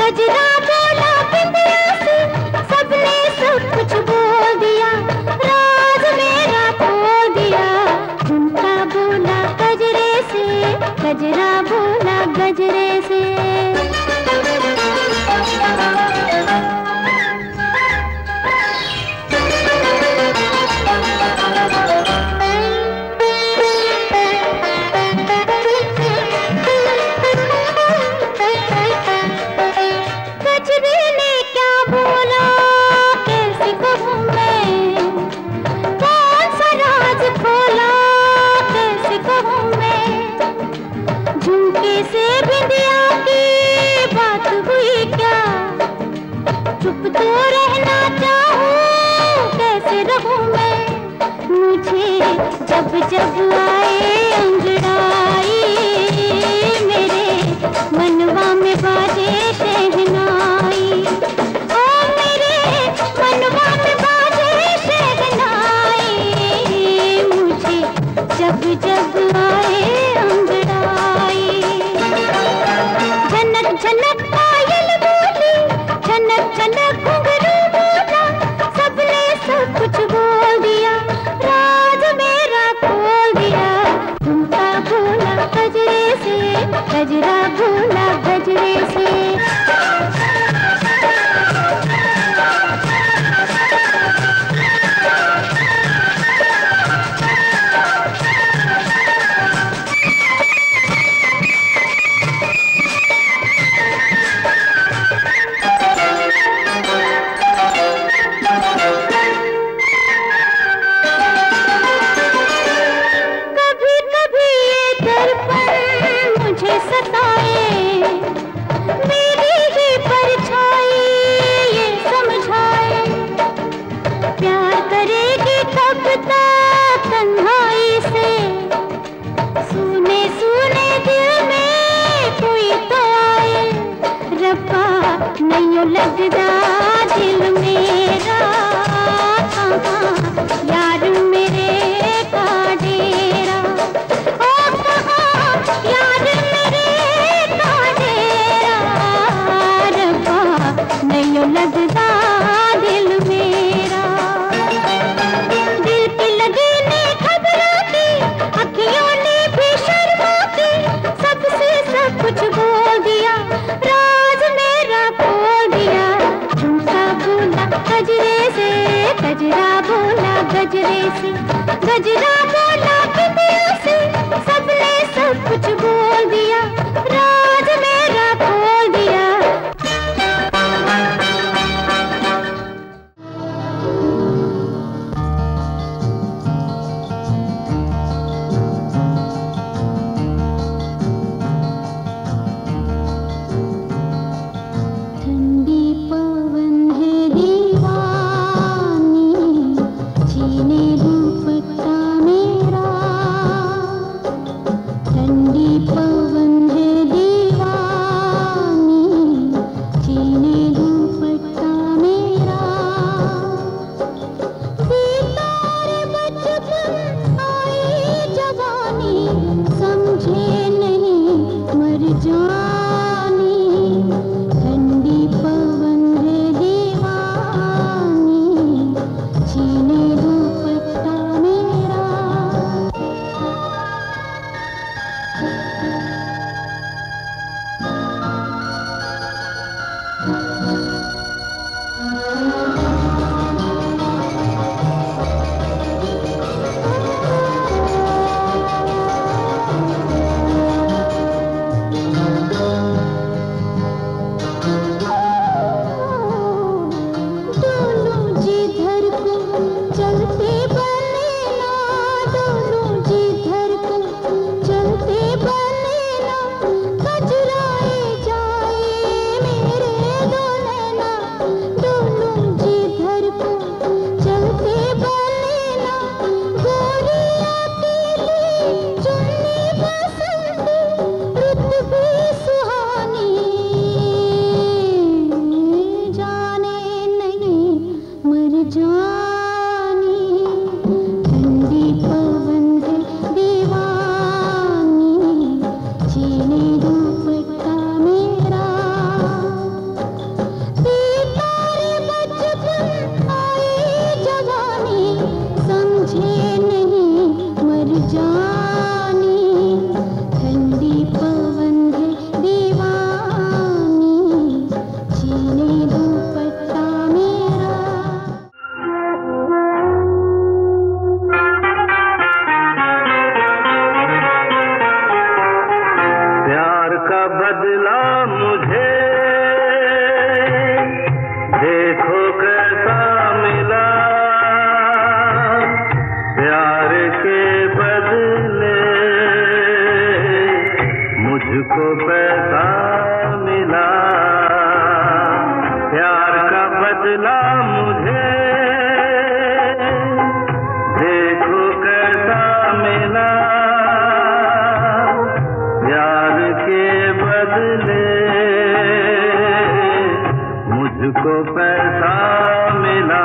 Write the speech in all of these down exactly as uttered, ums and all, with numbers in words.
गजरा बोला बिंदिया से, सबने सब कुछ बोल दिया, राज मेरा खोल दिया। झुमका बोला गजरे से, गजरा बोला गजरे से। चुप तो रहना चाहूं, कैसे रहूं मैं, मुझे जब जब आए अंगड़ाई, मेरे मनवा में बाजे शहनाई, ओ मेरे मनवा में बाजे शहनाई, मुझे जब जब आए अंगड़ाई। झनक झनक पायल बोली, झनक झनक घुंघरू बोला, सबने सब कुछ बोल दिया, राज मेरा खोल दिया। झुमका बोला गजरे से, गजरा बोला गजरे से। लगदा दिल मेरा कहाँ, यार मेरे का डेरा, ओ कहाँ यार मेरे का डेरा, रब्बा नहीं लगदा दिल मेरा। दिल की लगी ने घबराती, अखियों ने भी शर्माती, सबसे सब कुछ बोल दिया, राज मेरा खोल दिया। झुमका बोला गजरे से, गजरा बोला गजरे से, गजरा बोला बिंदिया से, सबने सब कुछ बोल दिया, राज मेरा खोल दिया। रूप बदला मुझे, देखो कैसा मिला प्यार के बदले मुझको पैसा मिला।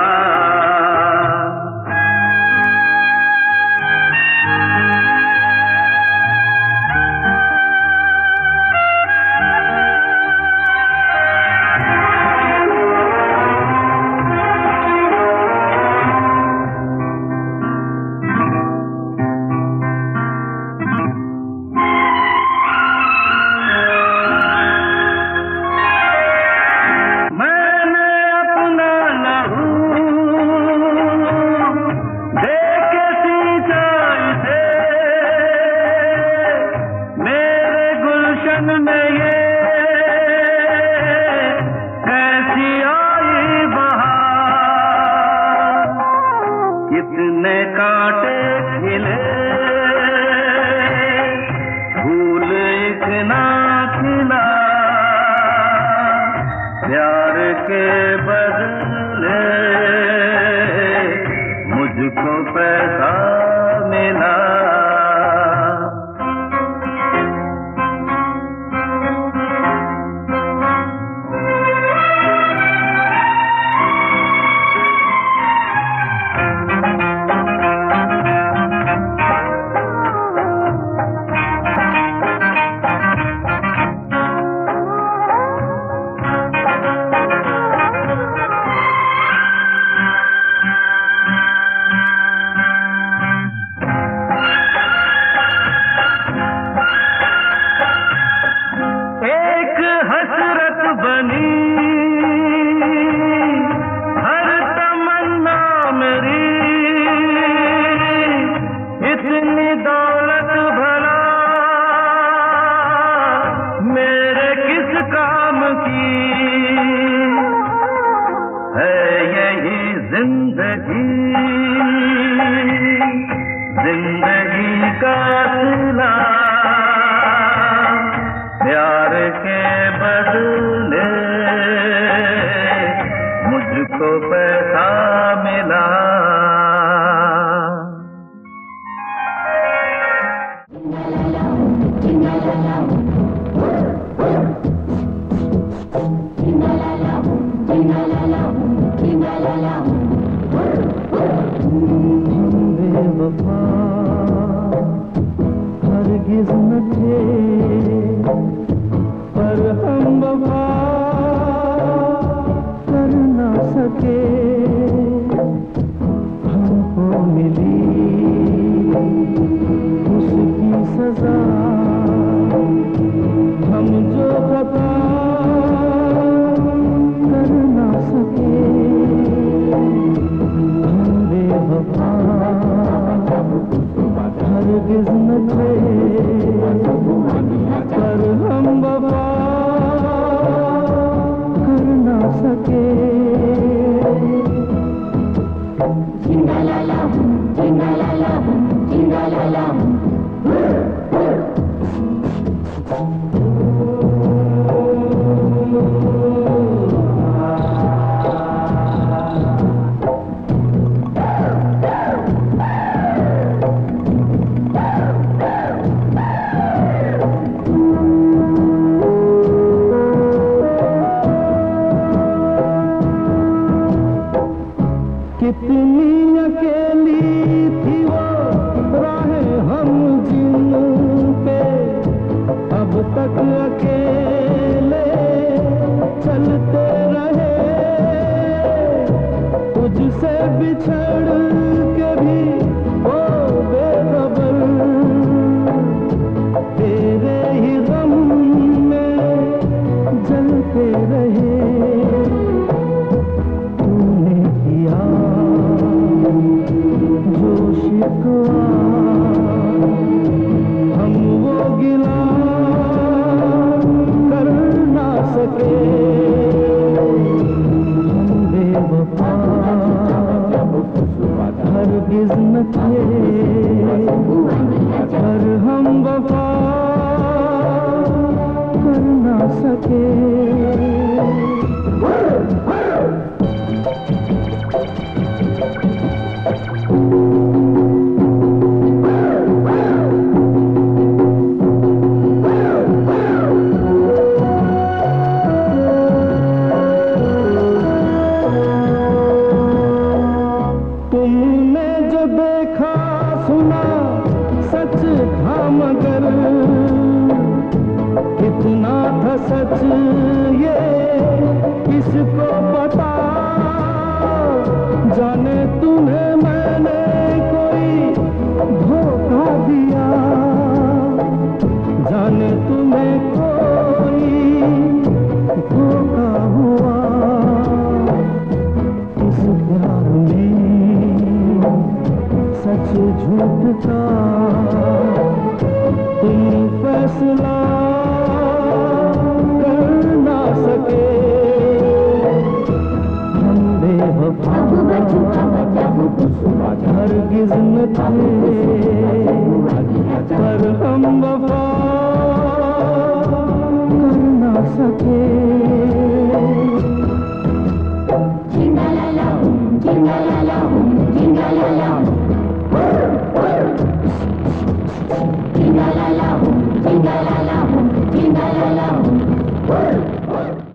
कितने कांटे खिले फूल इतना खिला प्यार के बदले मुझको पैसा मिला। जिंदगी जिंदगी का सिला प्यार के बदले मुझको पैसा मिला। बेवफा हरगिज़ न थे पर हम वफा कर न सके। हमको मिली उसकी सजा, हम जो खता कर न सके। बेवफा हरगिज़ न थे पर हम वफा कर न सके। जिंदा लाला हूँ, जिंदा लाला हूँ, जिंदा लाला हूँ। कितनी अकेली थी वो राहें हम जिन पे, अब तक अकेले चलते रहे। तुझसे बिछड़ के भी ओ बेखबर तेरे ही गम में जलते रहे। हम वो गिला कर ना सके। हम बेवफा हरगिज़ न थे पर हम वफा कर ना सके। ये किसको पता, जाने तुम्हें मैंने कोई धोखा दिया, जाने तुम्हें कोई धोखा हुआ। इस प्यार में सच झूठ का तुम फैसला कर ना सके। हम बेवफा हरगिज़ न थे, पर हम वफा कर ना सके। Jingalala, jingalala, jingalala, jingalala, jingalala, jingalala.